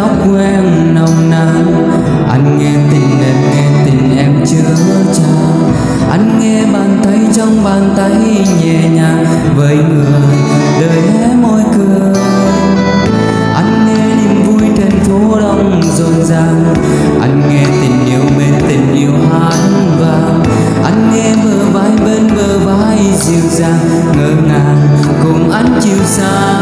tóc quen nồng nàn. Anh nghe tình em chứa chan. Anh nghe bàn tay trong bàn tay nhẹ nhàng với người đời hé môi cười. Anh nghe niềm vui trên phố đông rộn ràng. Anh nghe tình yêu bên tình yêu hát vang. Anh nghe bờ vai bên bờ vai dịu dàng ngỡ ngàng cùng anh chiều xa.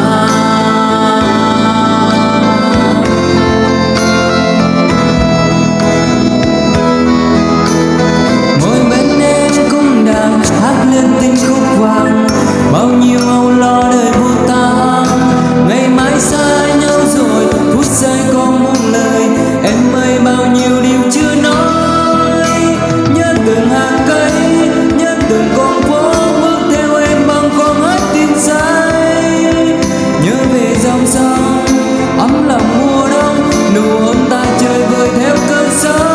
Tình khúc vàng bao nhiêu âu lo đời vô tang. Ngày mai xa nhau rồi phút giây còn muôn lời. Em ơi bao nhiêu điều chưa nói. Nhớ từng hàng cây, nhớ từng con phố, bước theo em bằng con hết tim say. Nhớ về dòng sông ấm lòng mùa đông, nụ hôn ta chơi vơi theo cơn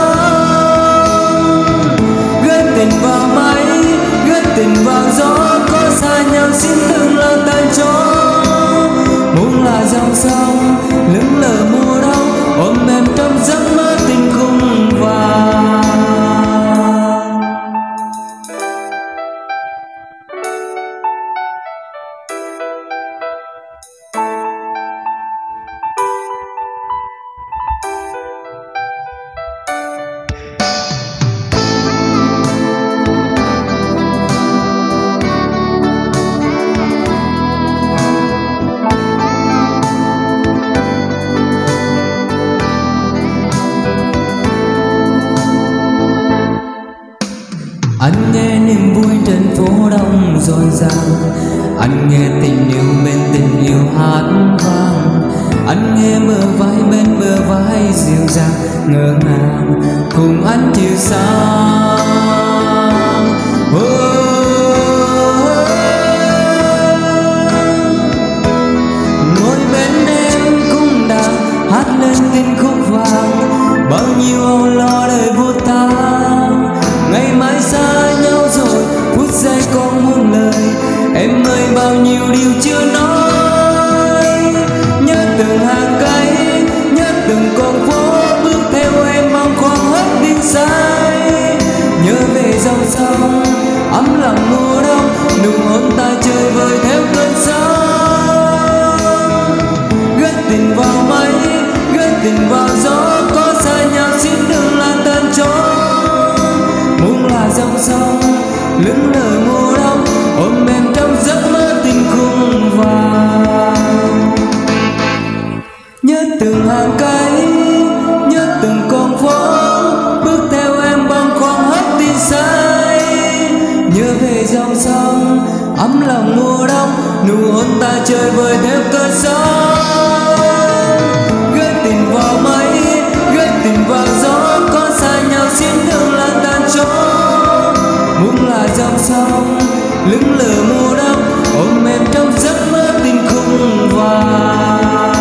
sóng. Gửi tình vào mây, tình vào gió, có xa nhau xin đừng là tan chó. Muốn là dòng sông lững lờ mùa đông, ôm em trong giấc mơ tình khung vàng. Anh nghe niềm vui trên phố đông rộn ràng. Anh nghe tình yêu bên tình yêu hát vang. Anh nghe bờ vai bên bờ vai dịu dàng ngỡ ngàng cùng anh chiều xa. Ngồi bên em cũng đang hát lên tình khúc vàng. Bao nhiêu âu lo đời vô tang. Ngày mai xa nhau rồi phút giây còn muôn lời. Em ơi bao nhiêu điều chưa nói. Nhớ từng hàng cây, nhớ từng con phố, bước theo em mong khoan hết tiếng say. Nhớ về dòng sông ấm lòng mùa đông, nụ hôn ta chơi vơi theo cơn sóng. Gửi tình vào mây, gửi tình vào gió, có xa nhau xin đừng là tan chó. Muốn là dòng sông lững lờ mùa đông, ôm em trong giấc mơ tình khung vàng. Nhớ từng hàng cây, nhớ từng con phố, bước theo em băng khoăn hết tin say. Nhớ về dòng sông ấm lòng mùa đông, nụ hôn ta chơi vơi theo cơn sóng. Gửi tình vào mây, gửi tình vào gió, có xa nhau xin đừng là tan chó. Muốn là dòng sông lững lờ mùa đông, ôm em trong giấc mơ tình khung vàng.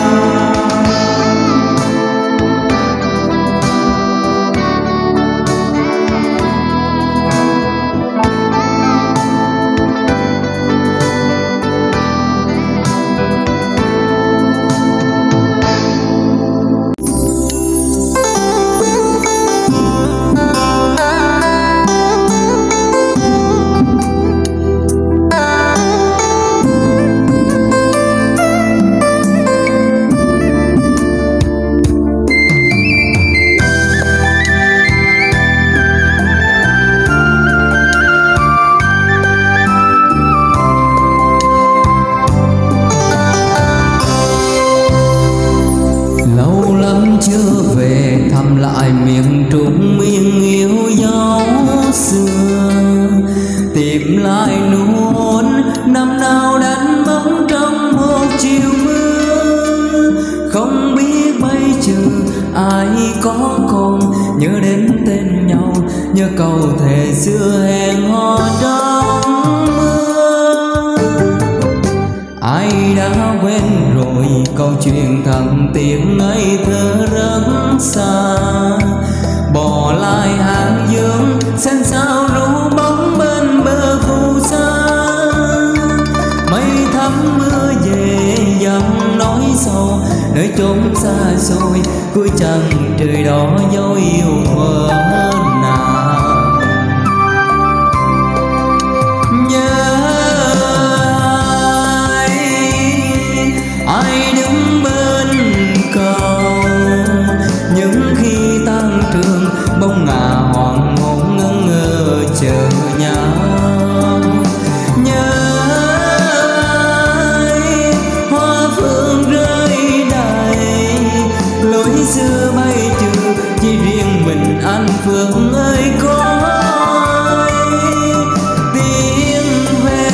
Câu thề xưa hẹn hò trong mưa. Ai đã quên rồi câu chuyện thầm tiếng ngây thơ rất xa. Bỏ lại hàng dương xanh xao rú bóng bên bờ phù sa. Mây thắm mưa về dầm nói sầu nơi chốn xa xôi cuối chân trời đó dấu yêu thuở nào. Nhớ ai đứng bên cầu những khi tan trường bóng ngả hoàng hôn ngẩn ngơ chờ nhau. Nhớ ai hoa phương rơi đầy lối xưa bay trừ chỉ riêng mình anh Phương ơi coi tiếng về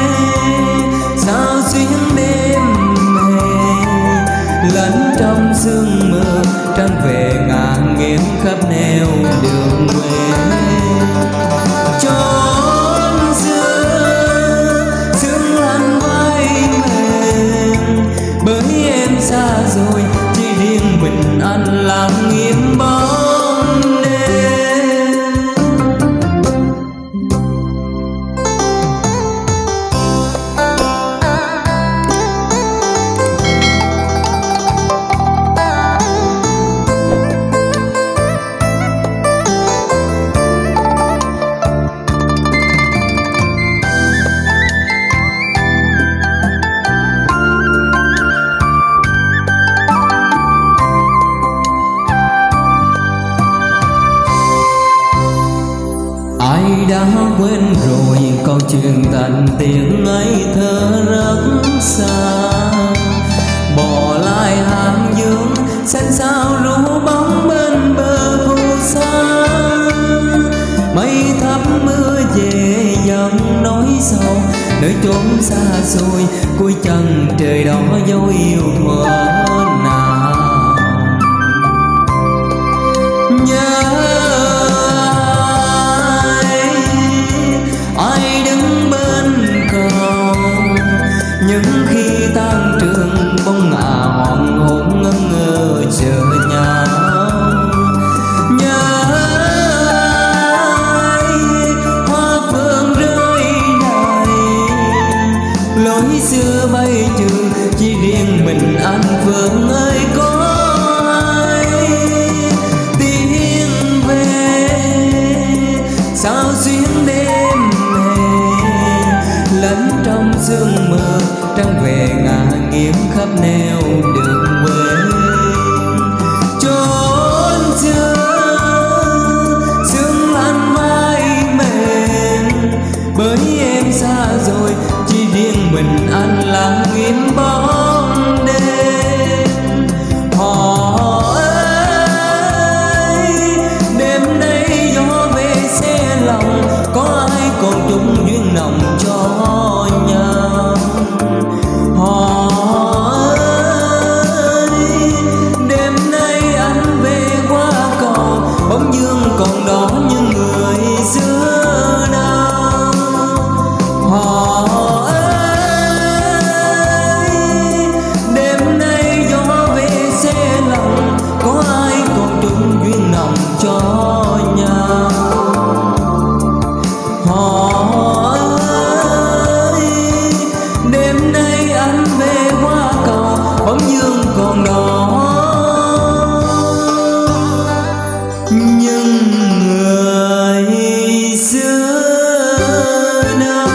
sao xuyến đêm lẫn trong sương mơ trăng về ngàn nghiêng khắp nẻo đường quê. Chốn xưa sương lăn vai mềm bởi em xa rồi chỉ riêng mình anh lặng im bóng đêm. Ai đã quên rồi câu chuyện thành tiếng ngây thơ rất xa, bỏ lại hàng dương xanh xao ru bóng bên bờ phù sa. Mây thấp mưa về dần nói sâu nơi chốn xa xôi cuối chân trời đó dấu yêu thuở nào. Nhớ ai đứng bên cầu những khi tan trường bóng ngả hoàng hôn ngẩn ngơ chờ nhau. Nhớ ai hoa phương rơi đầy lối xưa bay trừ chỉ riêng mình anh Phương ơi coi tiếng về sao xuyến đêm lẫn trong sương mơ trăng về ngả nghiêng khắp nẻo đường quê. Chốn xưa sương lăn vai mềm bởi em xa rồi chỉ riêng mình anh lặng im bóng đêm. Họ ơi đêm nay gió về xe lòng có ai còn chung duyên nồng cho nhau. Họ ơi đêm nay anh về qua cầu bóng dương còn đó như người xưa nào. Họ ơi đêm nay gió về xe lòng có ai còn chung duyên nồng cho nhau. Họ ơi đêm nay anh về qua cầu bóng dương còn đó nhưng người xưa nào.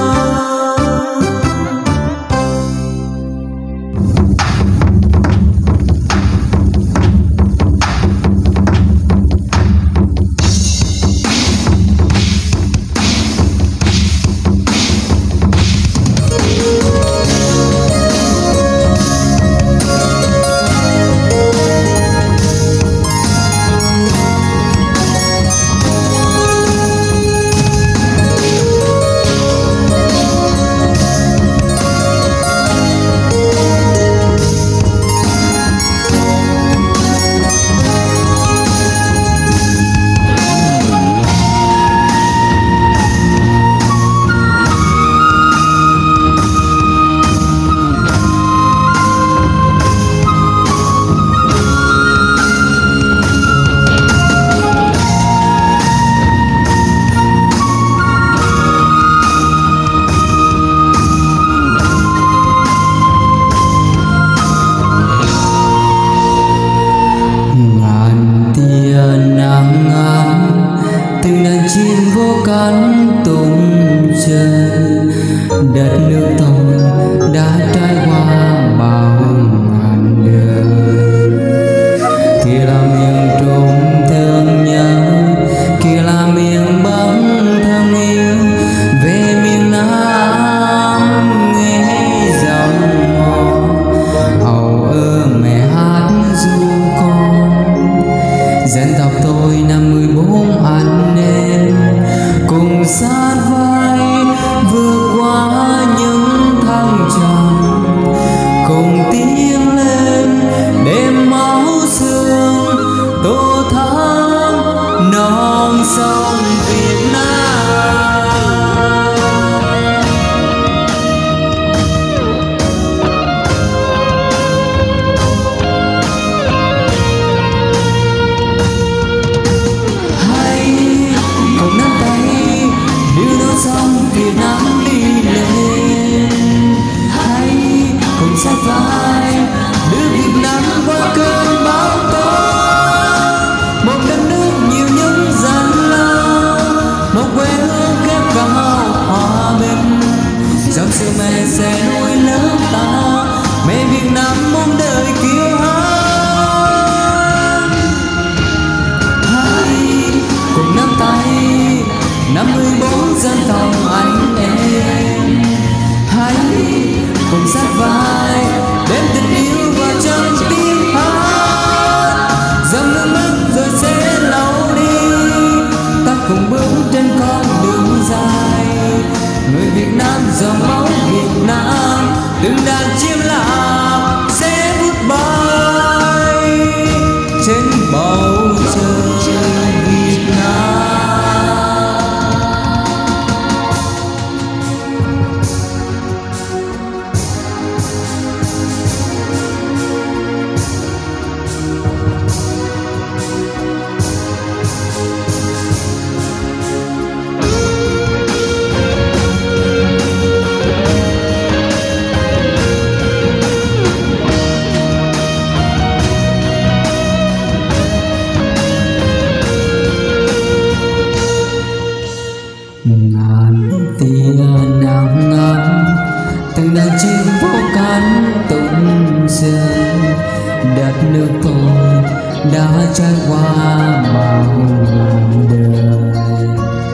đất nước tôi đã trải qua bao đời.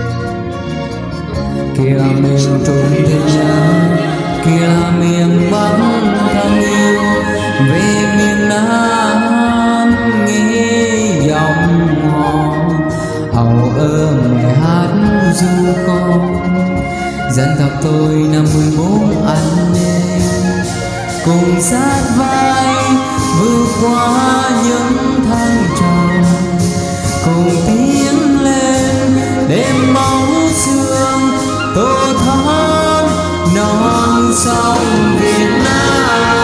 Kia là miền Trung thiên nhớ, kia là miền Bắc thân yêu, về miền Nam nghe giọng hò hầu mẹ hát du con. Dân tộc tôi năm 14 anh em cùng sát vai vượt qua những thăng trầm, cùng tiến lên đêm bóng sương tô thắm non sông Việt Nam.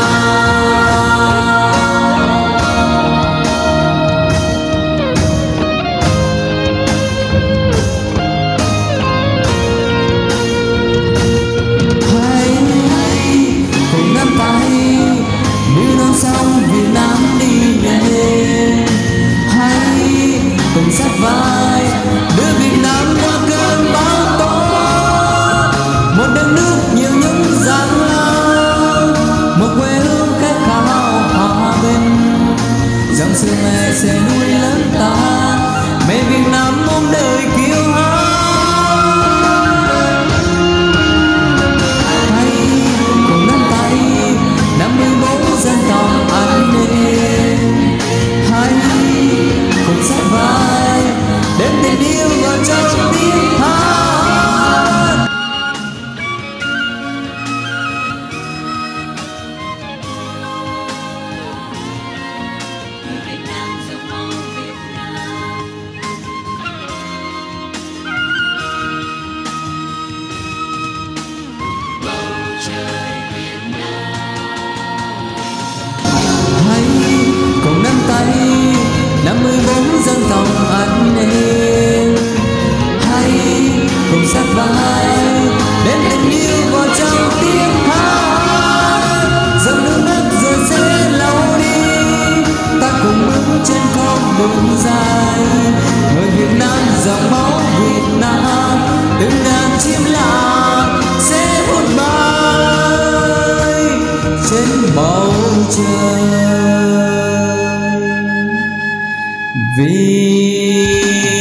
Việt Nam đi về, hãy cùng sát vai đưa Việt Nam qua cơn bão tố. Một đất nước nhiều những gian lao, một quê hương khát khao hòa bình. Dòng sông mẹ sẽ nuôi lớn ta, mẹ Việt Nam muôn đời kiêu hãnh. Hãy cùng nắm tay 54 dân tộc anh em, hãy cùng sát vai đem tình yêu vào trong tiếng hát. Việt Nam dòng máu Việt Nam, bầu trời Việt Nam. Hãy cùng nắm tay 54 dân tộc anh em, hãy cùng sát vai đem tình yêu vào trong tiếng hát. Dòng nước mắt giờ sẽ lâu đi, ta cùng bước trên con đường dài. Người Việt Nam dòng máu Việt Nam, từng đàn chim lạc sẽ vút bay trên bầu trời. Vì